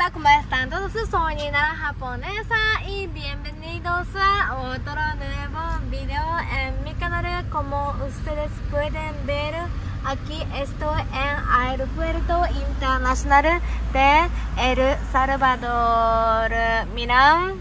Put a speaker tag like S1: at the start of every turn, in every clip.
S1: Hola, ¿cómo están todos? Soy Nina Japonesa y bienvenidos a otro nuevo video en mi canal. Como ustedes pueden ver, aquí estoy en Aeropuerto Internacional de El Salvador. Miran,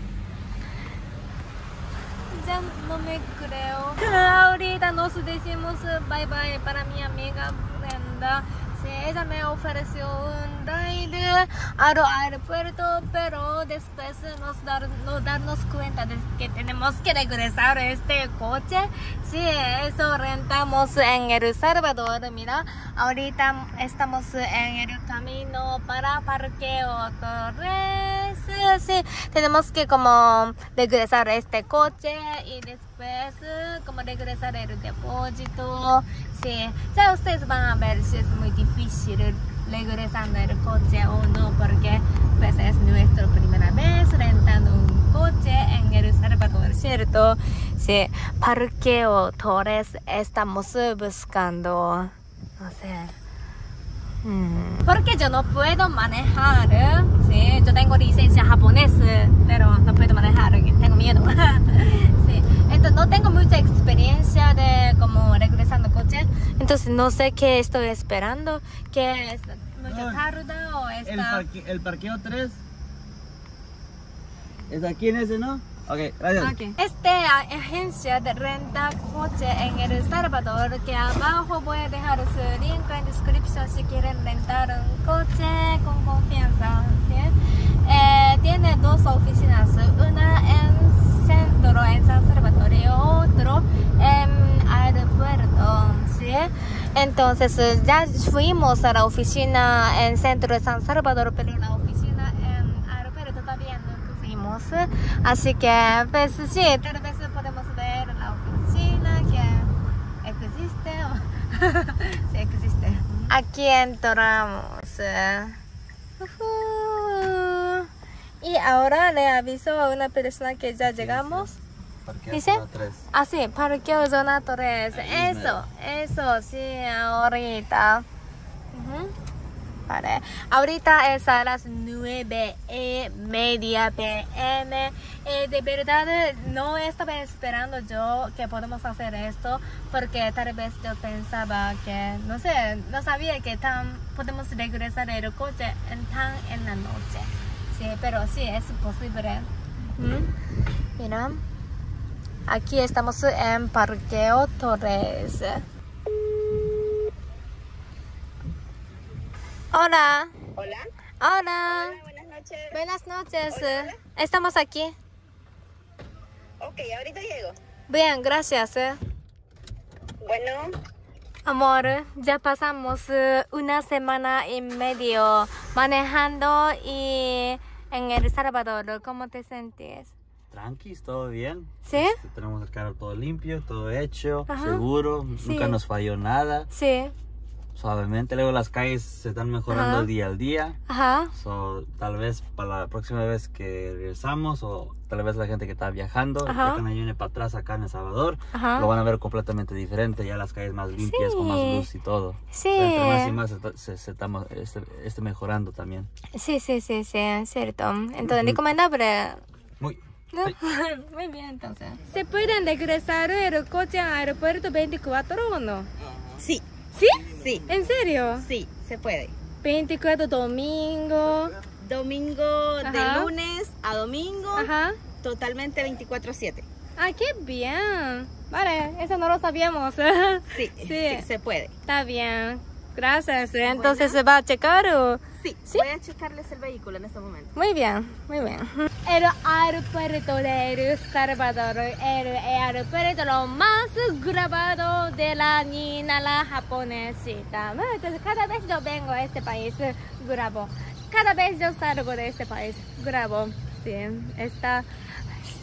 S1: ya no me creo. Ahorita nos decimos bye bye para mi amiga Brenda. Ella me ofreció un ride al aeropuerto, pero después nos darnos cuenta de que tenemos que regresar a este coche. Sí, eso rentamos en El Salvador. Mira, ahorita estamos en el camino para Parqueo Torres. Sí, tenemos que como regresar a este coche y después como regresar el depósito. Sí, ya ustedes van a ver si es muy difícil regresando el coche o no, porque pues es nuestra primera vez rentando un coche en El Salvador, ¿cierto? Sí, Parqueo Torres estamos buscando, no sé. Porque yo no puedo manejar, sí, yo tengo licencia japonesa, pero no puedo manejar, tengo miedo. Sí, entonces no tengo mucha experiencia de como regresando coche, entonces no sé qué estoy esperando, que es mucho tarde o está...
S2: El parqueo 3 es aquí en ese, ¿no? Ok, gracias.
S1: Okay. Esta agencia de renta coche en El Salvador, que abajo voy a dejar su link en descripción si quieren rentar un coche con confianza, ¿sí? Tiene dos oficinas, una en centro en San Salvador y otro en aeropuerto, ¿sí? Entonces ya fuimos a la oficina en centro de San Salvador, pero la oficina en aeropuerto todavía no fuimos. Así que pues sí, tal vez podemos ver la oficina que existe. Sí, existe. Aquí entramos. Y ahora le aviso a una persona que ya llegamos. ¿Dice?
S2: Zona 3.
S1: Ah, sí, Parqueo Zona 3. Eso, sí, ahorita. Vale. Ahorita es a las 9:30 p.m. De verdad no estaba esperando yo que podemos hacer esto, porque tal vez yo pensaba que, no sé, no sabía que podemos regresar el coche en la noche. Sí, pero sí, es posible. Mira, aquí estamos en Parqueo Torres. Hola.
S3: Hola.
S1: Hola.
S3: Hola, buenas noches.
S1: Buenas noches.
S3: Hola, hola.
S1: Estamos aquí.
S3: Ok, ahorita llego.
S1: Bien, gracias.
S3: Bueno,
S1: Amor, ya pasamos una semana y medio manejando y en El Salvador. ¿Cómo te sientes?
S2: Tranquis, todo bien.
S1: ¿Sí?
S2: Tenemos el carro todo limpio, todo hecho,
S1: Ajá.
S2: seguro.
S1: Sí.
S2: Nunca nos falló nada.
S1: Sí.
S2: Suavemente. Luego las calles se están mejorando
S1: Ajá.
S2: día al día.
S1: Ajá.
S2: Tal vez para la próxima vez que regresamos, o tal vez la gente que está viajando,
S1: Ajá.
S2: que viene para atrás acá en El Salvador,
S1: Ajá.
S2: lo van a ver completamente diferente. Ya las calles más limpias,
S1: Sí.
S2: con más luz y todo.
S1: Sí.
S2: Entre más y más se está mejorando también.
S1: Sí, cierto. Entonces, recomendable.
S2: Muy.
S1: ¿No?
S2: Sí.
S1: Muy bien, entonces. ¿Se pueden regresar el coche al aeropuerto 24 o no?
S3: sí,
S1: ¿Sí?
S3: sí,
S1: ¿En serio?
S3: sí, se puede.
S1: 24 domingo.
S3: Domingo
S1: Ajá.
S3: de lunes a domingo,
S1: Ajá.
S3: totalmente 24/7.
S1: Ah, qué bien. Vale, eso no lo sabíamos.
S3: Sí,
S1: Sí.
S3: sí, se puede.
S1: Está bien. Gracias. Entonces, ¿se va a checar o...?
S3: Sí,
S1: ¿Sí?
S3: voy a checarles el vehículo en este momento.
S1: Muy bien, muy bien. El aeropuerto de El Salvador, el aeropuerto lo más grabado de la Nina la japonesita. Entonces, cada vez yo vengo a este país, grabo. Cada vez yo salgo de este país, grabo. Sí, está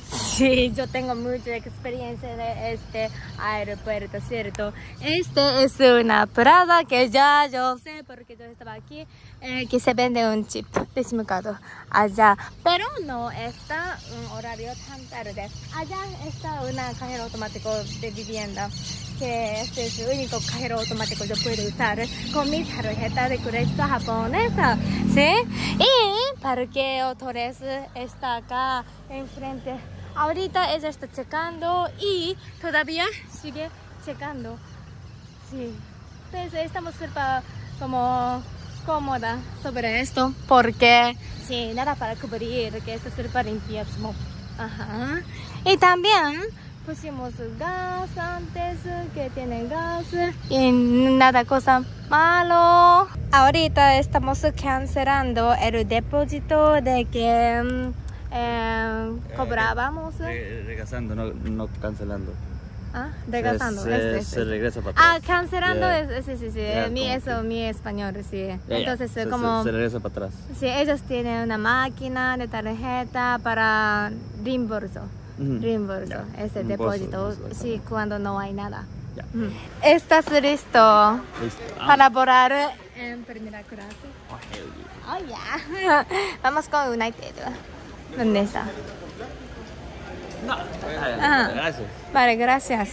S1: Sí, yo tengo mucha experiencia de este aeropuerto, ¿cierto? Este es una parada que ya yo sé porque yo estaba aquí, que se vende un chip de SIM card allá, pero no está un horario tan tarde. Allá está un cajero automático de vivienda, que este es el único cajero automático que yo puedo usar con mi tarjeta de crédito japonesa, ¿sí? Y Parqueo Torres está acá enfrente. Ahorita ella está checando y todavía sigue checando. Sí, pues estamos súper como cómoda sobre esto porque sí, nada para cubrir, que está súper limpiísimo. Ajá. Y también pusimos gas antes, que tiene gas y nada cosa malo. Ahorita estamos cancelando el depósito de que cobrábamos.
S2: Regresando, no cancelando.
S1: Ah, regresando.
S2: Se regresa para atrás.
S1: Ah, cancelando
S2: Yeah.
S1: sí.
S2: Yeah,
S1: Mi español, sí.
S2: Yeah,
S1: Entonces,
S2: Se regresa para atrás.
S1: sí, ellos tienen una máquina de tarjeta para reembolso. Reembolso,
S2: Yeah.
S1: ese
S2: Reembolso,
S1: depósito, sí, cuando no hay nada.
S2: Ya.
S1: ¿Estás listo
S2: Listo.
S1: para volar en primera clase?
S2: Oh, hell yeah.
S1: Oh, yeah. Vamos con United. ¿Dónde está?
S2: No.
S1: Ajá.
S2: Gracias.
S1: Vale, gracias.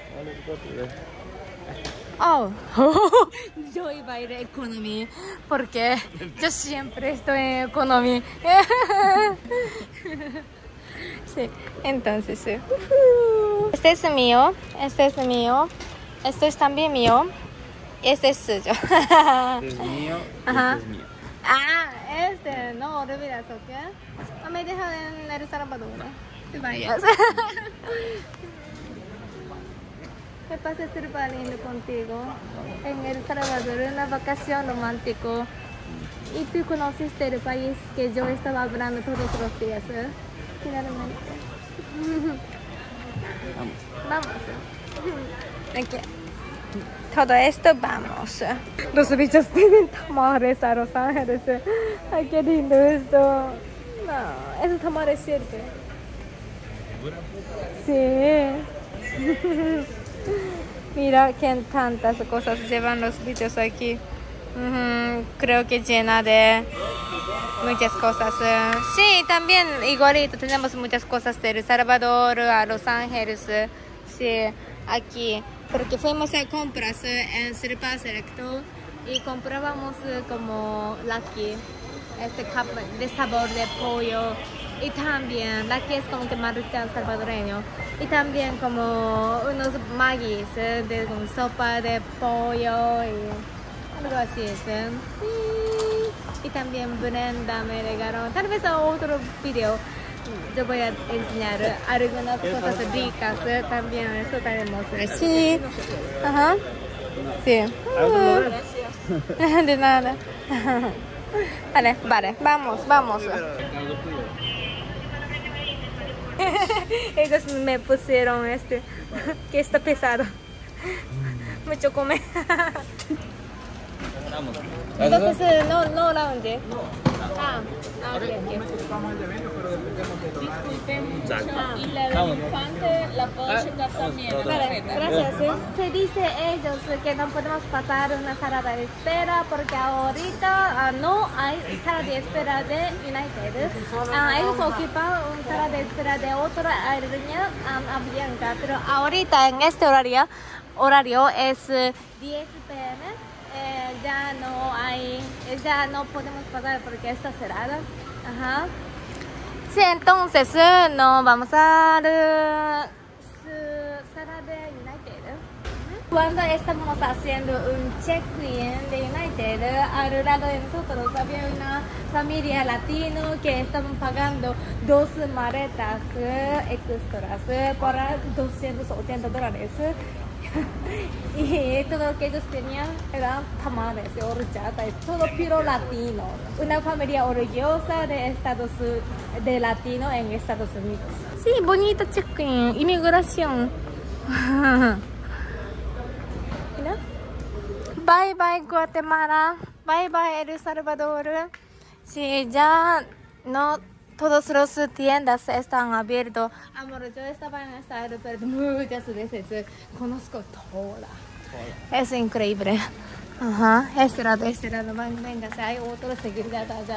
S1: Oh, yo iba a ir a economy porque yo siempre estoy en economy. Sí, entonces este es mío, este es mío, este es también mío, este es suyo.
S2: Este es mío.
S1: Ajá.
S2: Este es mío.
S1: Ah, este, no olvidas, ¿ok? Me deja en El Salvador. Te vayas. Me pasé súper lindo contigo en El Salvador, una vacación romántico. Y tú conociste el país que yo estaba hablando todos los días, finalmente.
S2: Vamos.
S1: Vamos. Okay. Todo esto vamos. Los bichos tienen tamales a Los Ángeles. Ay, qué lindo esto. No, esos tamales sirven. Sí. Mira que tantas cosas llevan los bichos aquí. Creo que llena de muchas cosas. Sí, también igualito tenemos muchas cosas de El Salvador a Los Ángeles. Sí, aquí. Porque fuimos a compras en Sirpa Selecto y comprábamos como Lucky, este cup de sabor de pollo. Y también Lucky es como que maruchan salvadoreño. Y también como unos magis de sopa de pollo y algo así. Y también Brenda me regaló, tal vez a otro video yo voy a enseñar algunas cosas ricas también. Eso tenemos. Sí, ajá. Sí. De nada. Vale, vamos. Ellos me pusieron que está pesado. Mucho comer.
S2: Vamos.
S1: Entonces no lounge. Ok.
S3: Y la del infante la puedo checar también.
S1: Vale, gracias. Se dice ellos que no podemos pasar una sala de espera porque ahorita no hay sala de espera de United. Ellos ocupan una sala de espera de otra aerolínea, Avianca, pero ahorita en este horario es 10 p.m. Ya no podemos pasar porque está cerrada. Ajá. Sí, entonces no vamos a sala de United. Cuando estamos haciendo un check-in de United, al lado de nosotros había una familia latino que estaban pagando 2 maletas extras por $280. Y todo lo que ellos tenían eran tamales de horchata, todo puro latino. Una familia orgullosa de latino en Estados Unidos. Sí, bonito check-in, inmigración. ¿No? Bye bye Guatemala, bye bye El Salvador. Sí, ya no todas las tiendas están abiertas. Amor, yo estaba en este aeropuerto muchas veces. Conozco toda. Es increíble. Ajá, este lado. Venga, si hay otra seguridad allá.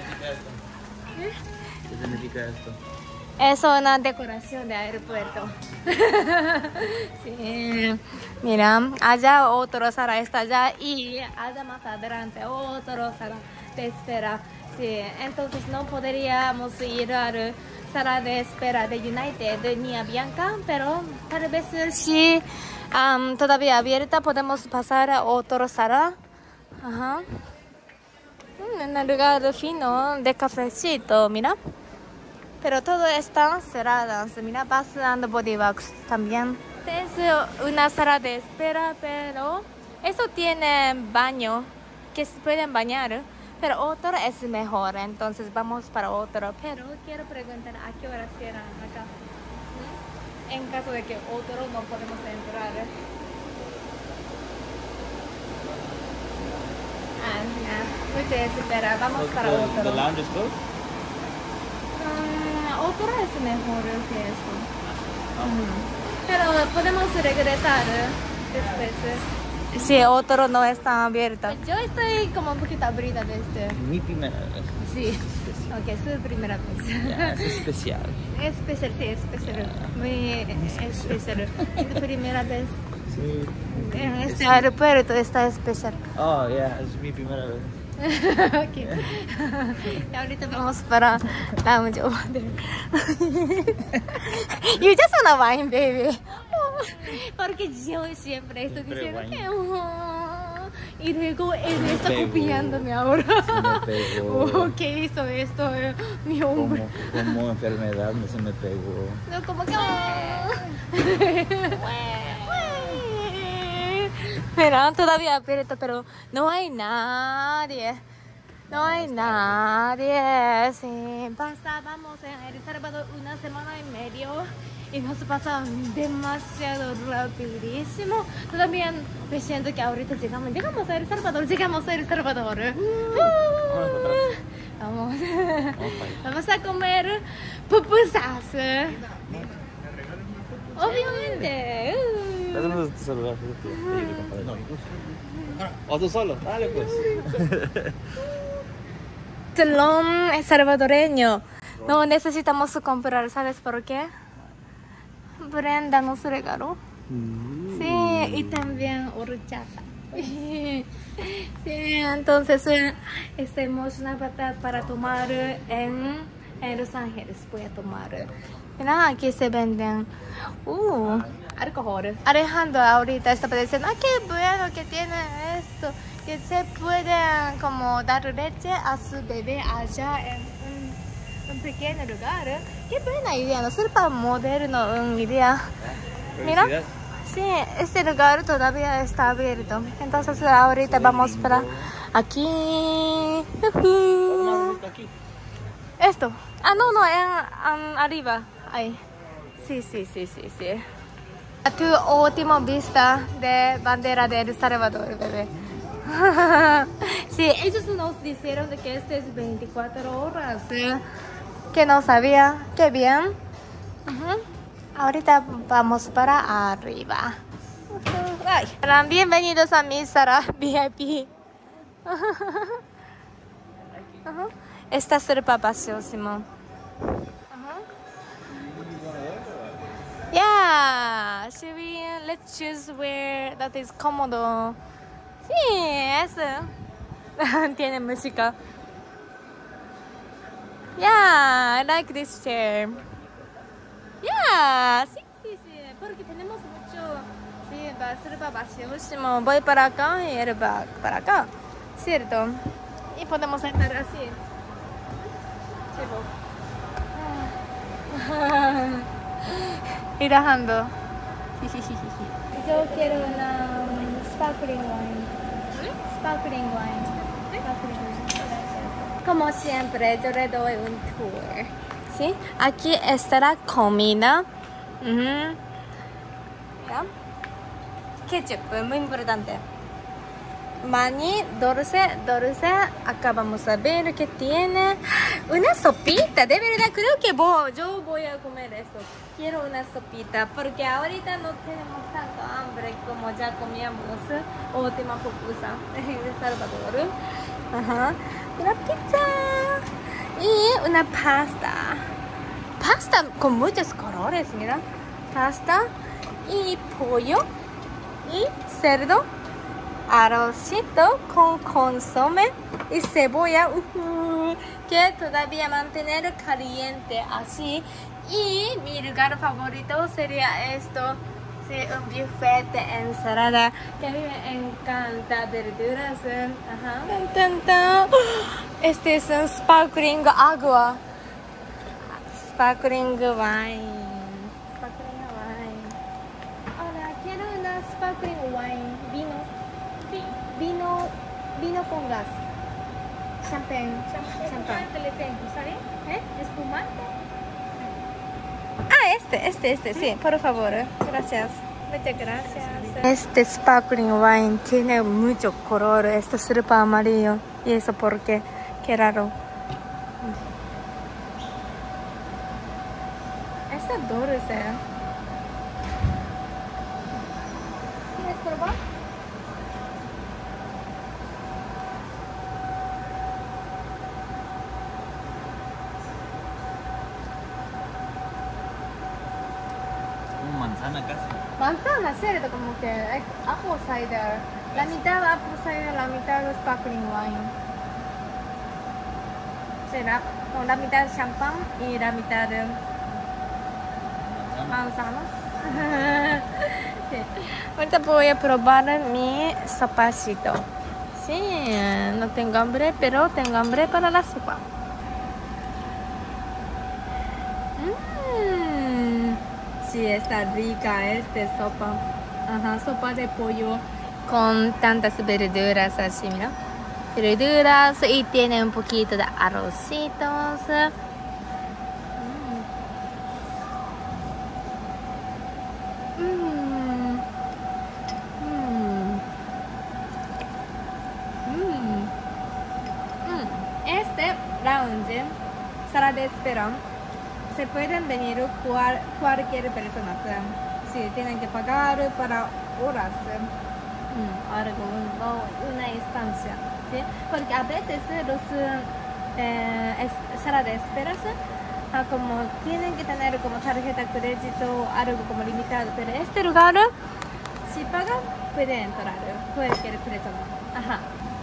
S2: ¿Qué significa esto?
S1: Es una decoración de aeropuerto. Sí. Mira, allá otro sala está allá y allá más adelante otro sala de espera. Sí, entonces no podríamos ir a la sala de espera de United ni a Bianca, pero tal vez si todavía abierta podemos pasar a otra sala. Ajá. Un lugar fino de cafecito, mira. Pero todo está cerrado. Mira, Bath and Body Works también. Es una sala de espera, pero eso tiene baño que se pueden bañar. Pero otro es mejor, entonces vamos para otro. Pero quiero preguntar a qué hora cierran acá. En caso de que otro no podemos entrar. Mucha espera, vamos para otro.
S2: The lounge is closed?
S1: Otro es mejor que esto. Pero podemos regresar después. Sí, otro no está abierto. Yo estoy como un poquito aburrida de este.
S2: Mi primera vez.
S1: Sí. Ok, su primera vez.
S2: Ya, es especial.
S1: Especial, sí, especial. Muy especial. Su primera vez.
S2: Sí.
S1: En este aeropuerto está especial.
S2: Oh, yeah, es mi primera vez.
S1: Okay. Y ahorita vamos para lounge over there. You just wanna wine, baby. Porque yo siempre estoy diciendo que y luego él está copiándome ahora.
S2: Se me pegó.
S1: ¿Qué hizo esto? Mi hombre.
S2: Como enfermedad no se me pegó.
S1: No, como que Mira, todavía abierto, pero no hay nadie. No hay nadie. Sí, pasábamos en El Salvador una semana y medio y nos pasa demasiado rapidísimo. Todavía me siento que ahorita llegamos a El Salvador, Vamos. Vamos a comer pupusas. Obviamente.
S2: Dame tu celular. ¿O tú solo? Dale pues.
S1: Telón salvadoreño. No necesitamos comprar, ¿sabes por qué? Brenda nos regaló. Sí, y también horchata. Sí, entonces estoy emocionada para tomar en Los Ángeles. Voy a tomar. Mira, aquí se venden alcohol. Alejandro ahorita está diciendo, qué bueno que tiene esto, que se puede como dar leche a su bebé allá en un pequeño lugar. Qué buena idea, no ser para moderno una idea. Mira, sí, este lugar todavía está abierto. Entonces ahorita vamos para aquí. Esto. No, en arriba. Ahí. Sí. A tu última vista de bandera de El Salvador, bebé. Sí, ellos nos dijeron de que este es 24 horas. Que no sabía. Qué bien. Ahorita vamos para arriba. Ay. Bienvenidos a mi sala VIP. Está súper vaciosísimo. Yeah, should we let's choose where that is cómodo. Sí, eso. Tiene música. Yeah, I like this chair. Yeah, sí, porque tenemos mucho. Sí, va a ser vaciosísimo. Voy para acá y él va para acá, ¿cierto? Y podemos entrar así. Relajando. Yo quiero una sparkling wine. Sparkling wine. Como siempre, yo le doy un tour. ¿Sí? Aquí está la comida. ¿Ya? Ketchup, muy importante. Mani, dulce. Acá vamos a ver qué tiene. Una sopita, de verdad, creo que yo voy a comer esto. Quiero una sopita, porque ahorita no tenemos tanto hambre como ya comíamos última pupusa en El Salvador. Ajá. Una pizza y una pasta. Pasta con muchos colores, mira. Pasta y pollo y cerdo. Arrocito con consomé y cebolla que todavía mantener caliente así. Y mi lugar favorito sería esto, sí, un buffet de ensalada que a mí me encanta verduras. Ajá. Este es un sparkling agua, sparkling wine. Ahora quiero una sparkling wine, vino con gas. Champagne.
S3: Espumante le tengo, ¿sabes? Espumante.
S1: Este, sí, por favor. Gracias. Muchas gracias. Este sparkling wine tiene mucho color. Este es súper amarillo. ¿Y eso por qué? Qué raro. Está dulce. ¿Quieres probar?
S2: Manzana casi.
S1: Manzana, cierto, como que apple cider. La mitad apple cider, la mitad sparkling wine. Será con la mitad champán y la mitad de manzana. Sí. Ahorita voy a probar mi sopacito. Sí, no tengo hambre, pero tengo hambre para la sopa. Sí, está rica esta sopa. Ajá, sopa de pollo con tantas verduras así, mira. Verduras y tiene un poquito de arrocitos. Este lounge, sala de espera, se pueden venir cualquier persona. Sí, tienen que pagar para horas. Una instancia. ¿Sí? Porque a veces los salas de esperas como tienen que tener como tarjeta de crédito algo como limitado, pero este lugar si pagan puede entrar cualquier persona. Ajá.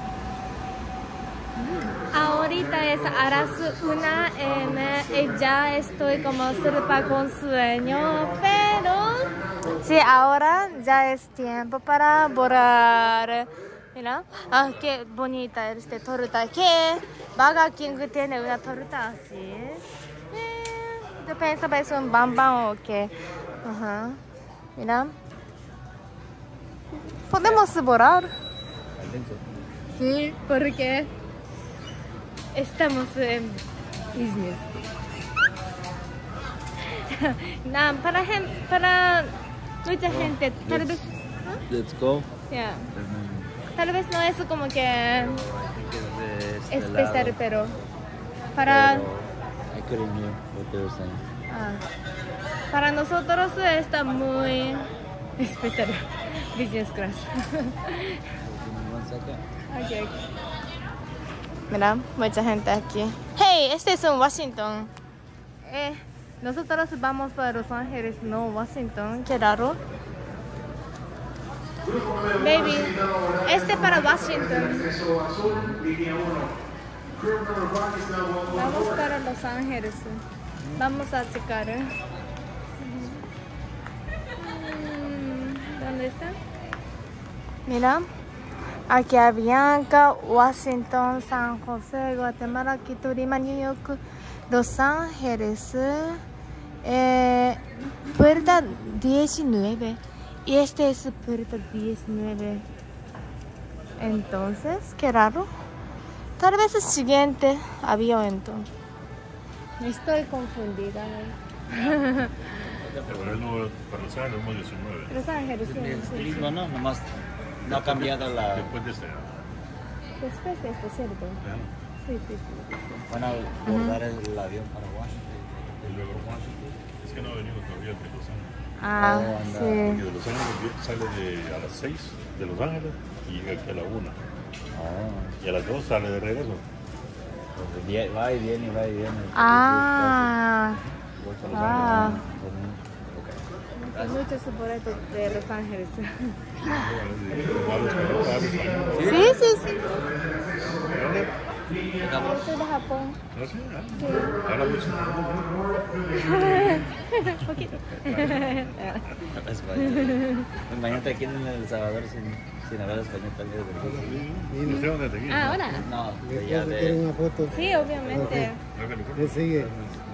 S1: Ahorita es a las 1 AM y ya estoy como súper con sueño, pero sí, ahora ya es tiempo para volar. Mira, qué bonita esta torta. Que Burger King tiene una torta así. Yo pensaba es un bambán o qué. Ajá. Mira. ¿Podemos volar? Sí, porque estamos en business. No, para mucha gente, tal vez.
S2: Let's go.
S1: Yeah. Tal vez no es como que especial, pero para.
S2: I couldn't hear what they were saying.
S1: Para nosotros está muy especial. Business class.
S2: Give me 1 second.
S1: Okay. Mira, mucha gente aquí. Hey, este es un Washington. Nosotros vamos para Los Ángeles, no Washington. Qué raro. Baby, este para Washington. Vamos para Los Ángeles. Vamos a checar. ¿Dónde está? Mira. Aquí a Bianca, Washington, San José, Guatemala, Quito, Lima, New York, Los Ángeles, puerta 19. Y este es puerta 19. Entonces, qué raro. Tal vez el siguiente avión entonces. Estoy confundida.
S4: Pero el número para Los Ángeles, número 19.
S1: Los Ángeles, sí.
S2: No, nomás no ha cambiado la...
S4: Después de este.
S1: después de esto, ¿cierto? Sí, sí, sí, sí.
S2: Van a abordar el avión para Washington.
S4: El de Washington. Es que no ha venido todavía de Los Ángeles.
S1: Ah,
S2: anda.
S1: sí.
S4: Porque de Los Ángeles sale a las 6 de Los Ángeles y llega aquí a la 1. Y a las 2 sale de regreso.
S2: Pues va y viene, va y viene.
S1: Ah.
S2: Voy a Los
S1: Ah.
S2: Ángeles.
S1: Hay muchos boletos de Los Ángeles. Sí, sí, sí. Yo soy de Japón.
S4: ¿No sé? Habla mucho.
S1: Poquito.
S2: Español. Imagínate aquí en El Salvador sin hablar español también.
S4: ¿Usted dónde es de aquí?
S1: Ah, ahora.
S2: No, de
S5: Ya
S2: allá
S5: quieren
S2: de...
S5: una foto.
S1: Sí, obviamente.
S4: ¿No California?
S5: ¿Qué sigue?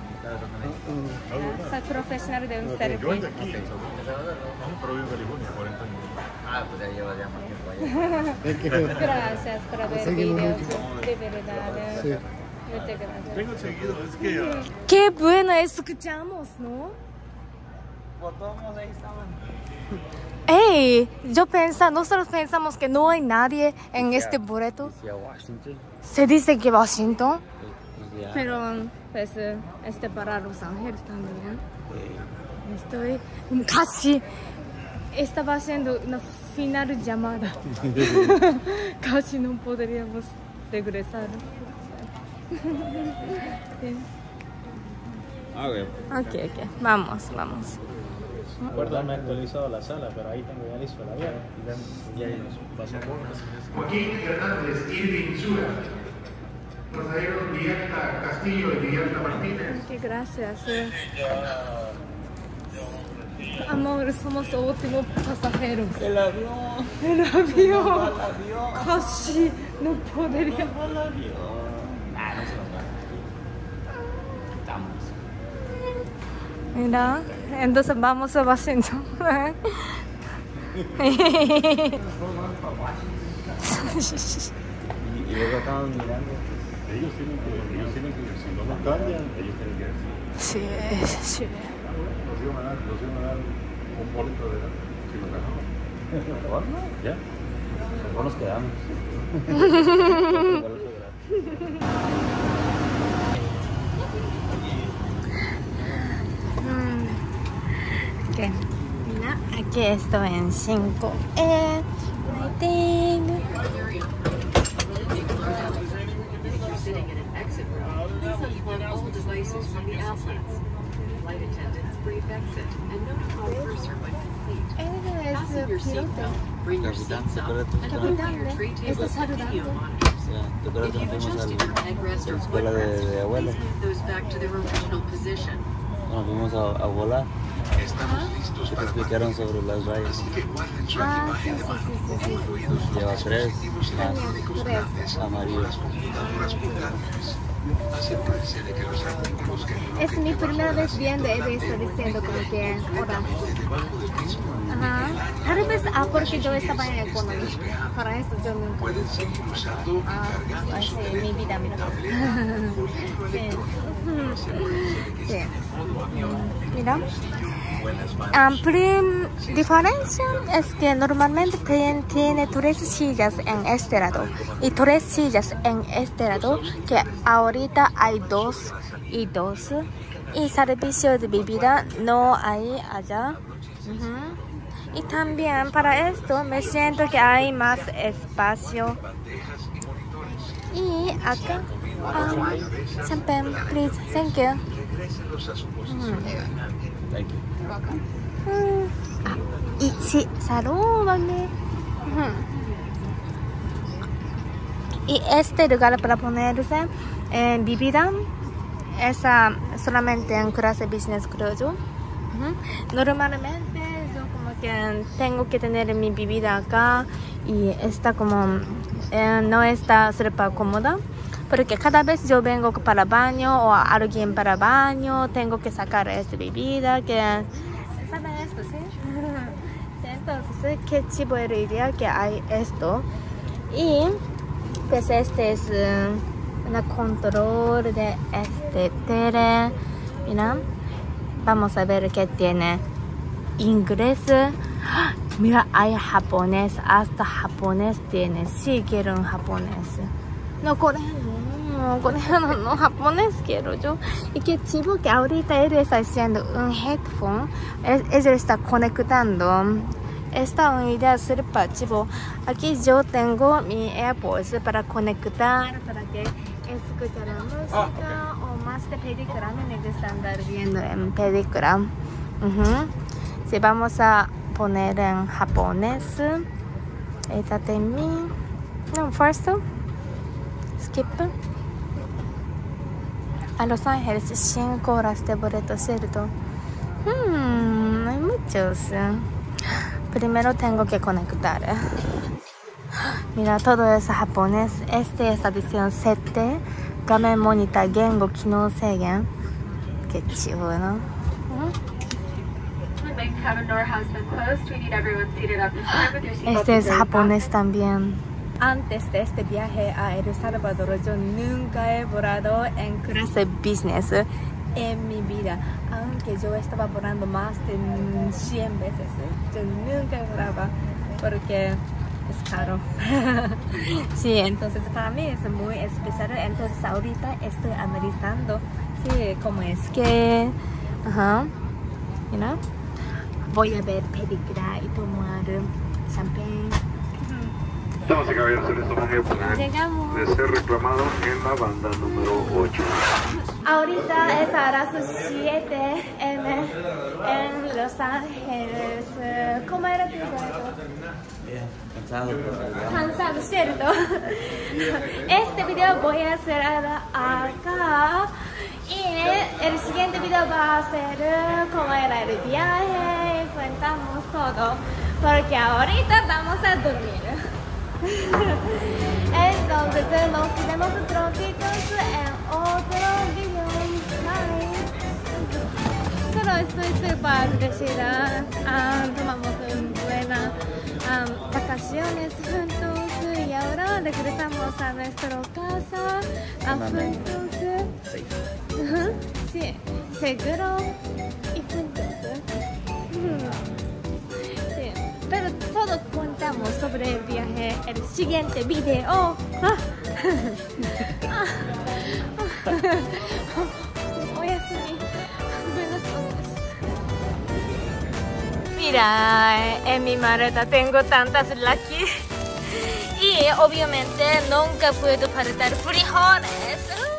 S1: Soy profesional de un
S4: Yo
S1: selfie.
S4: de aquí. Pero vivo en California, 40 años.
S2: Ah, pues ya lleva ya más tiempo allá.
S1: Gracias por ver
S5: Seguimos
S1: videos.
S5: mucho.
S1: De verdad.
S5: Sí.
S1: Muchas gracias.
S4: Tengo seguido, es que
S1: Qué bueno escuchamos, ¿no?
S2: Botamos, ahí estaban.
S1: Ey, nosotros pensamos que no hay nadie en este boleto.
S2: Hacia Washington.
S1: Se dice que Washington,
S2: Pues ya.
S1: pero pues para Los Ángeles también. Estoy casi estaba haciendo una final llamada. Casi no podríamos regresar. Sí.
S2: Okay.
S1: Ok, vamos.
S6: Recuerda, me he actualizado la sala, pero ahí tengo ya listo el avión.
S2: Ya
S7: Joaquín Hernández, Irving Sura, pasajeros Villalta Castillo y Villalta Martínez.
S1: Ok, gracias. Amor, somos últimos pasajeros.
S2: El avión.
S1: El avión.
S2: El avión.
S1: Casi no podría.
S2: El avión. Ah, no se nos va. Estamos.
S1: Mira, entonces vamos a Washington.
S2: Y luego estamos mirando.
S4: ellos tienen que, si no lo cambian, ellos tienen que decir.
S1: Sí.
S4: Nos iban a dar un boleto de edad, si lo ganamos.
S2: ¿Mejor no?
S4: ¿Ya?
S2: Mejor nos quedamos.
S1: Ok. Mira, aquí estoy en 5E. Waiting.
S8: Sitting in an exit row, please unplug all devices from the outlets. Flight attendants, brief exit and notify purser when complete.
S1: Él
S8: Fasten your
S1: es piloto.
S8: seatbelt, bring your seats up,
S2: Capitán,
S8: and
S1: Capitán,
S8: open your tray
S1: está
S8: tables and
S1: saludando.
S8: video monitors.
S2: O sea, ¿te acuerdas
S8: If
S2: que
S8: you've
S2: nos fuimos
S8: adjusted your
S2: a
S8: headrest
S2: la
S8: or
S2: escuela
S8: footrest,
S2: de abuelo?
S8: please move those back to their original position.
S2: Nos fuimos a volar.
S7: Estamos listos
S2: ¿Qué te
S7: para
S2: explicaron sobre las rayas?
S7: que guarden su
S1: Ah,
S7: equipaje
S1: sí,
S7: de
S1: sí,
S7: mano.
S1: sí, sí, sí.
S2: Lleva 3
S1: Tres.
S2: más amarillos.
S7: Computadoras portátiles. Asegúrense de que los artículos que
S1: Es mi primera vez viendo él está diciendo como que hola. Ajá. Tal vez porque yo estaba en economía. Para esto yo nunca.
S7: pueden seguir usando y cargando
S1: Ay,
S7: su
S1: sí, mi
S7: teléfono,
S1: vida, mira.
S7: tableta,
S1: Sí. Sí. Mira. Diferencia es que normalmente tiene 3 sillas en este lado y 3 sillas en este lado, que ahorita hay 2 y 2, y servicio de bebida no hay allá. Y también para esto me siento que hay más espacio. Y acá, champagne, please, thank you.
S2: Thank you.
S1: Y sí, salúdame. Y este lugar para ponerse bebida es solamente en clase business, creo yo. Normalmente yo como que tengo que tener mi bebida acá y está como no está súper cómoda, porque cada vez yo vengo para baño o alguien para baño tengo que sacar esta bebida que ¿saben esto? ¿Sí? Sí, entonces qué chivo era idea que hay esto. Y pues este es un control de este tele. Mira, vamos a ver qué tiene. Inglés. Mira, hay japonés, hasta japonés tiene. Sí, quiero un japonés. No, coreano no, japonés quiero yo. Y que chivo que ahorita él está haciendo un headphone. Él está conectando. Esta unidad sirva, chivo. Aquí yo tengo mi AirPods para conectar, para que escuchar la música o más de película. Me gusta andar viendo en película. Sí, vamos a poner en japonés. Esta de mí. No, first. Skip. A Los Ángeles 5 horas de boleto, ¿cierto? Hay muchos. Primero tengo que conectar. Mira, todo es japonés. Este es edición 7. Gamen monita gengo kino seigen. Qué chido, ¿no? Este es japonés también. Antes de este viaje a El Salvador, yo nunca he volado en clase business en mi vida. Aunque yo estaba volando más de 100 veces, yo nunca volaba porque es caro. Sí, entonces para mí es muy especial. Entonces ahorita estoy analizando, sí, cómo es que, mira, voy a ver película y tomar champagne.
S7: Damas y caballeros, en estos momentos de ser reclamado en la banda número 8.
S1: Ahorita es a las 7 en Los Ángeles. ¿Cómo era tu cuerpo?
S2: Bien, cansado.
S1: Cansado, ¿cierto? Este video voy a hacer acá. Y el siguiente video va a ser cómo era el viaje. Cuentamos todo. Porque ahorita vamos a dormir. Entonces nos vemos tronquitos en otro video. Bye. Solo estoy súper agradecida. Tomamos buenas vacaciones juntos y ahora regresamos a nuestra casa juntos. Sí, seguro y juntos. Pero todo contamos sobre el viaje en el siguiente video. Oyasumi. Buenas noches. Mira, en mi maleta tengo tantas lucky. Y obviamente nunca puedo faltar frijoles.